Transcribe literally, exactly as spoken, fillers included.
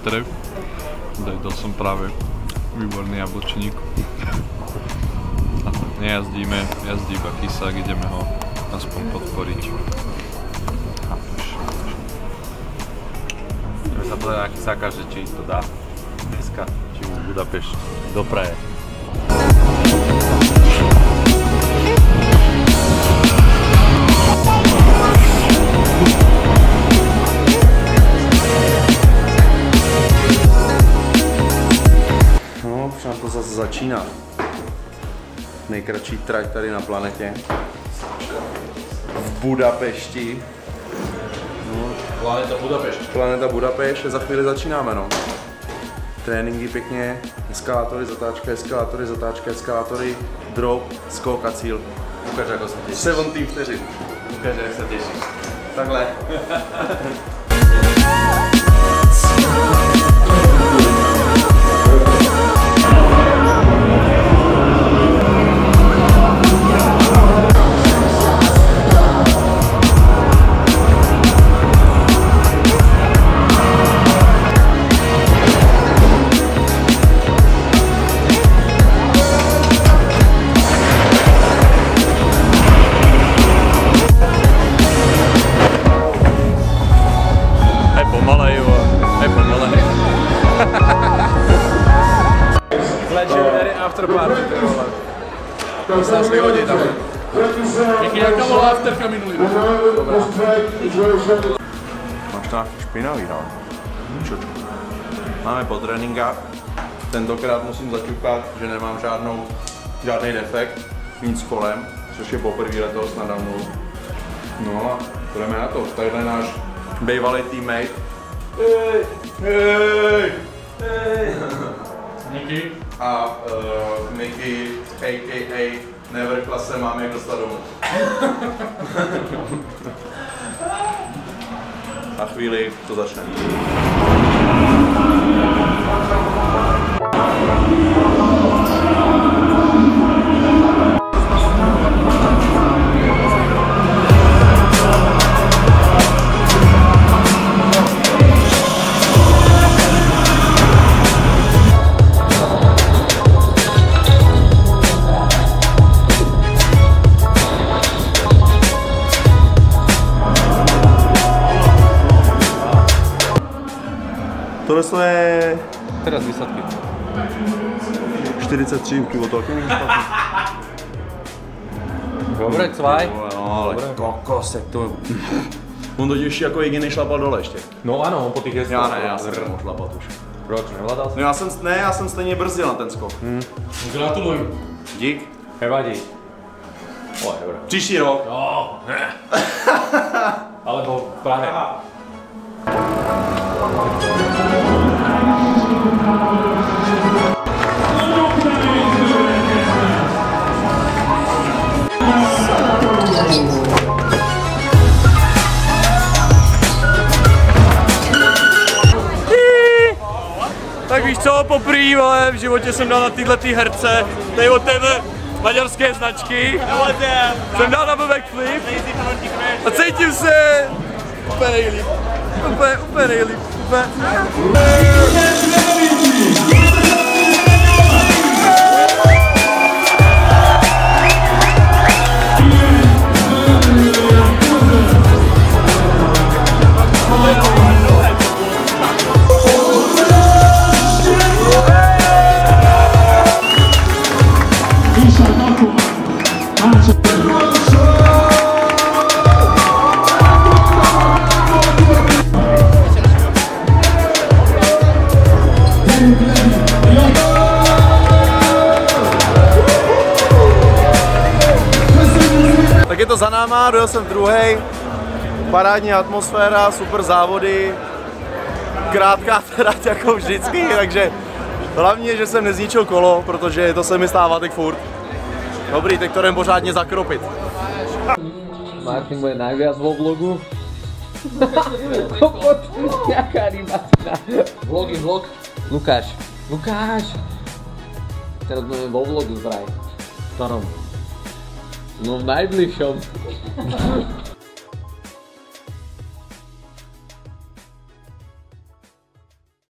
litr. Dal som práve výborný jablčník. Nejazdíme, jazdí iba Kysák, ideme ho aspoň podporiť. Chápeš? Ideme sa pozrieť na Kysáka, že či to dá dneska, či mu Budapešť dopraje. No, už nám to zase začíná. Nejkratší trať tady na planetě. V Budapešti. No. Planeta Budapešť. Planeta Budapešť, za chvíli začínáme, no. Tréninky pěkně, eskalátory, zatáčka, eskalátory, zatáčka, eskalátory, drop, skok a cíl. Ukáž, ako sa tešíš. sedmnáct vteřin. Ukáž, jak sa tešíš. Takhle. Legendary after party, ty vole. To se nás vyhodí tam. Jaký jaká byla afterka minulý? Máš to nějaký špinavý, no. Čočku. Máme po tréninkách. Tentokrát musím zaťukat, že nemám žádnou, žádný defekt, nic kolem, což je poprvé letos na download. No a jdeme na to. Tadyhle náš bývalý teammate. Hej! Hej! Hej! Niky. A uh, Miky, a k a. Never klase máme jak dostat domů. Na chvíli to začne. Tohle je Teraz výsadky. čtyřicet tři kilo taky není špatný. Dobre, cvaj. No ale kokos, jak to... On to těžší jako jediný šlapal dole ještě. No ano, po těch jezdách. Já ne, já jsem nemohl šlapat už. Proč, nevládal No já jsem, ne, já jsem stejně brzdil na ten skok. Hmm. Gratuluju. Dík. Nevadí. O, dobré. Příští rok. No, ne. Alebo v Prahe. Tak víš co, poprvé, vole, v životě jsem dal na tyhle ty herce, tady od téhle maďarské značky, jsem dal na backflip a cítím se úplně nejlíp, úplně, úplně nejlíp, úplně. Tak je to za náma, dojel jsem druhý. Parádní atmosféra, super závody. Krátká trať jako vždycky, takže hlavně, že jsem nezničil kolo, protože to se mi stává teď furt. Dobrý, teď to jdem pořádně zakropit. Martin bude najviac vo vlogu. Kokot, jaká rybatina. Vlog je vlog. Lukáš, Lukáš. Teraz budeme vo vlogu vraj. V ktorom? No v najbližšom.